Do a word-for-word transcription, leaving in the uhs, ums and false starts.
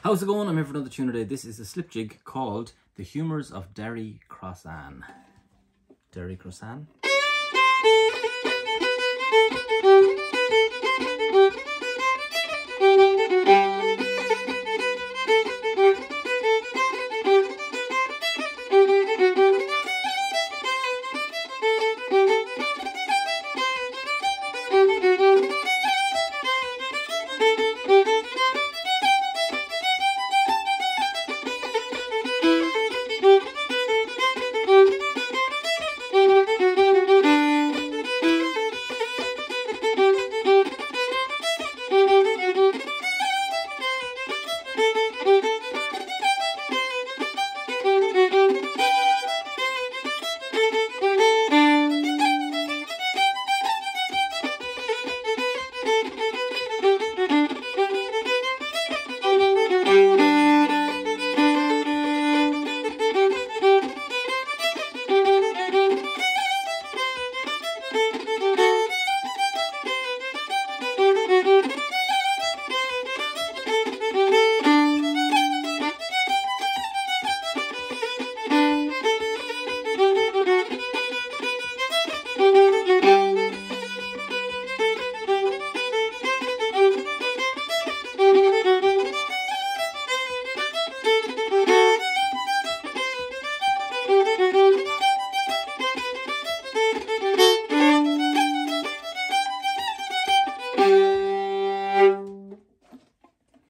How's it going? I'm here for another tune today. This is a slip jig called The Humours of Derrycrossane. Derrycrossane?